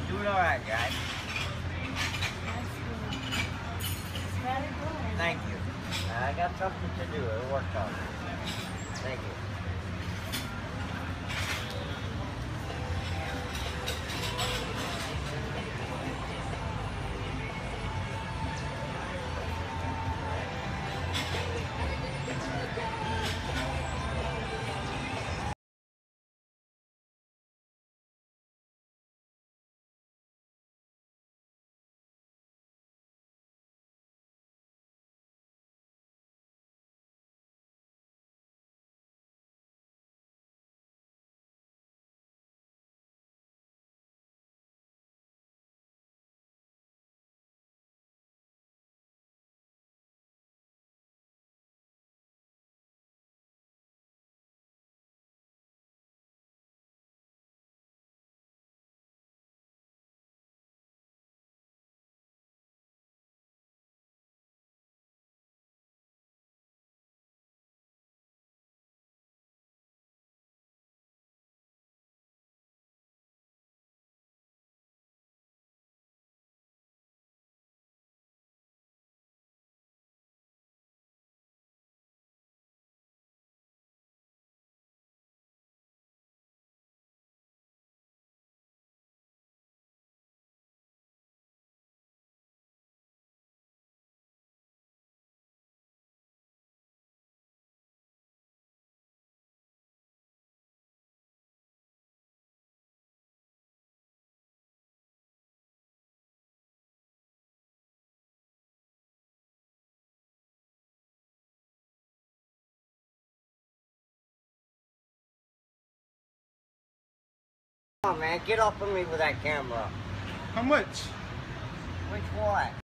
Doing alright, guys. Thank you. I got something to do. I worked on it. Thank you. Come on, man, get off of me with that camera. How much? Which one?